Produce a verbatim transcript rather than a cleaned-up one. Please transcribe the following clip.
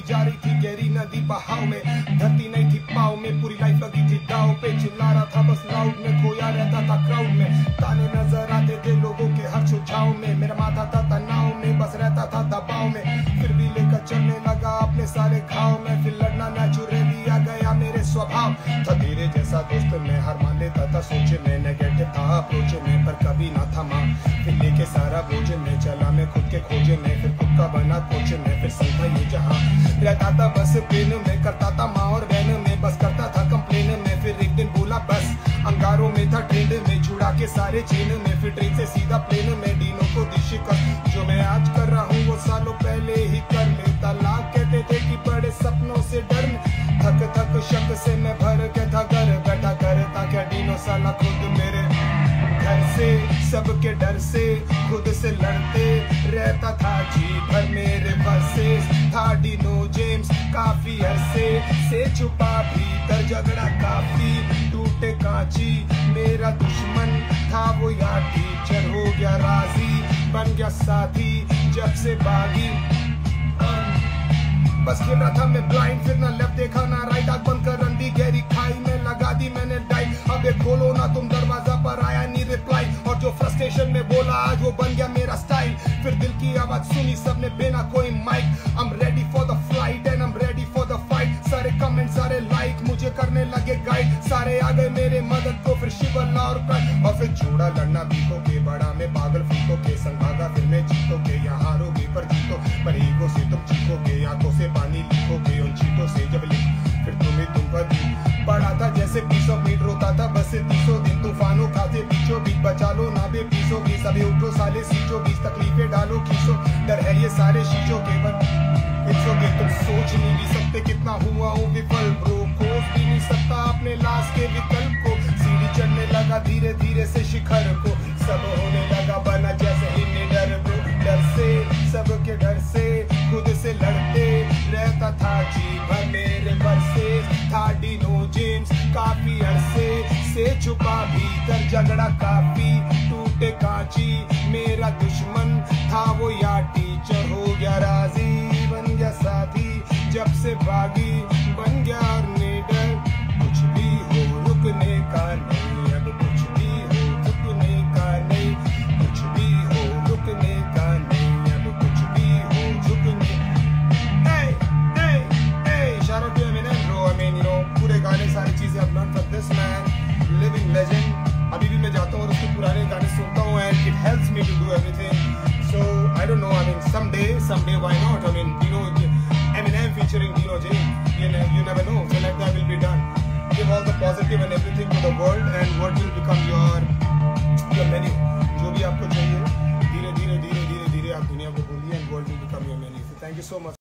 जिंदगी जा रही थी गहरी नदी बहाव में, धरती नहीं थी पाव में, पूरी लाइफ लगी थी दाव पे। चिल्ला रहा था बस लाउड में, खोया रहता था क्राउड में, ताने नजर आते थे लोगों के हर सुझाव में। मेरा माथा था तनाव में, बस रहता था दबाव में, फिर भी लेकर चलने लगा अपने सारे घाव में। फिर लड़ना नेचुरली आ गया मेरे स्वभाव था, धीरे जैसा दोस्त में हार मान लेता था सोचे में, नेगेटिव था अप्रोच में पर कभी ना थमा। फिर लेके सारा बोझ में चला मैं खुद के खोजे में, फिर खुद का बना कोच में, फिर समझा ये जहां रहता था बस पेन में, करता था माँ और बहन में, बस करता था कंप्लेन में। फिर एक दिन बोला बस अंगारों में था ट्रेंड में, छुड़ा के सारे चेन में, फिर ट्रेन से सीधा प्लेन में, डीनों को दी शिकस्त। जो मैं आज कर रहा हूँ वो सालों पहले ही कर लेता, लाख कहते थे कि बड़े सपनों से डर में, थक थक शक से मैं भर के था घर बैठा करता क्या डीनो साला खुद मेरे घर से, सबके डर से खुद से लड़ते रहता था जी भर मेरे वर्सेस। था डीनो जेम्स काफी अरसे से छुपा भीतर झगड़ा काफी, टूटे कांची मेरा दुश्मन था वो यार टीचर, हो गया राजी बन गया साथी जब से बागी। बस खेल रहा था मैं ब्लाइंड, फिर ना लेफ्ट देखा ना राइट, आग बंद कर रंडी गहरी खाई में लगा दी मैंने डाइट। अब ये खोलो ना तुम दरवाजा पर आया नहीं रिप्लाई, और जो फ्रस्ट्रेशन में बोला आज वो बन गया मेरा स्टाइल। फिर दिल की आवाज सुनी सबने बिना कोई mic, I am ready for the flight and I am ready for the fight. सारे कमेंट सारे लाइक मुझे करने लगे गाइड, सारे आ गए मेरे मदद को फिर शिवल्ला और प्राइड। और फिर छोड़ा लड़ना भीखो के बड़ा में पागल फीको के संग भागा, फिर मैं जीतो के यहाँ हारोगे पर जीतो, पर ईगो से तुम चीखोगे, आंखों से पानी लिखोगे उन चीटों से जब लिख, फिर तुम्हें तुम पर पड़ा था जैसे पीसो पीट, रोता था बस तीसों दिन तूफानों खाते बीचों बीच, बचा लो ना बे पीसो बीस, अभी उठो साले सीचो बीस, तकलीफें डालो खींचो, डर है ये सारे शीशों के पर के तुम सोच नहीं भी सकते कितना हुआ हूँ विफल ब्रो, खोज भी नहीं सकता अपने लाश के विकल्प को। सीढ़ी चढ़ने लगा धीरे धीरे से शिखर को, सब होने लगा बना जैसे ही निडर ब्रो, डर से सबके डर से खुद से लड़ते रहता था जी भर मेरे वर्सेस। था डीनो जेम्स काफी अरसे से छुपा भीतर झगड़ा काफी, टूटे कांची मेरा दुश्मन था वो यार टीचर, हो गया राजी बन गया साथी जब से बागी बन गया और निडर। कुछ भी हो रुकने का नहीं, अब कुछ भी हो रुकने का नहीं, कुछ भी हो रुकने का नहीं, अब कुछ भी हो रुकने। Hey, hey, hey, shout out to Eminem bro, I mean you know पूरे गाने सारी चीजें I've learned from this man, living legend। अभी भी मैं जाता हूँ और उसके पुराने गाने सुनता हूँ and it helps me to do everything। So I don't know, I mean someday, someday why not? I mean you know Eminem featuring Dino James, you know, you never know, so like that will be done। Give all the positive and everything to the world and world will become your your menu। जो भी आपको चाहिए धीरे धीरे धीरे धीरे धीरे आप दुनिया को बोलिए and world will become your menu। So thank you so much।